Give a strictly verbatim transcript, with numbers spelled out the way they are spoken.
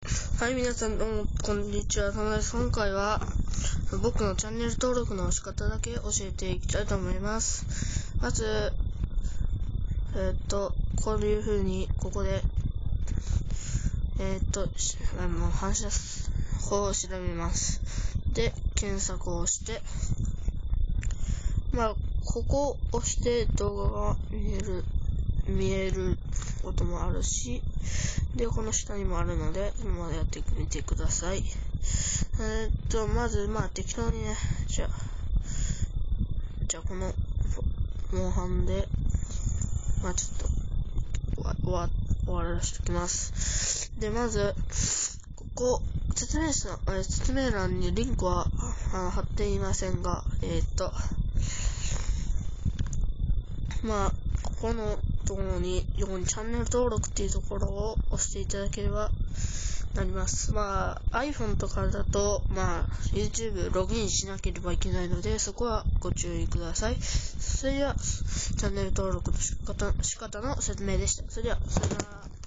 はい、皆さんどうもこんにちは、たまです。今回は僕のチャンネル登録の仕方だけ教えていきたいと思います。まず、えー、っと、こういう風にここで、えー、っと、あの反射法を調べます。で、検索をして、まあ、ここを押して動画が見える、見えることもあるし、で、この下にもあるので、今までやってみてください。えー、っと、まず、まあ、適当にね、じゃあ、じゃあ、この、モンハンで、まあ、ちょっと、終わ、終わらせておきます。で、まず、ここ、説明書、説明欄にリンクは貼っていませんが、えー、っと、まあ、ここのところに、横にチャンネル登録っていうところを押していただければなります。まあ、iPhone とかだと、まあ、YouTube ログインしなければいけないので、そこはご注意ください。それでは、チャンネル登録の仕方、仕方の説明でした。それでは、さよなら。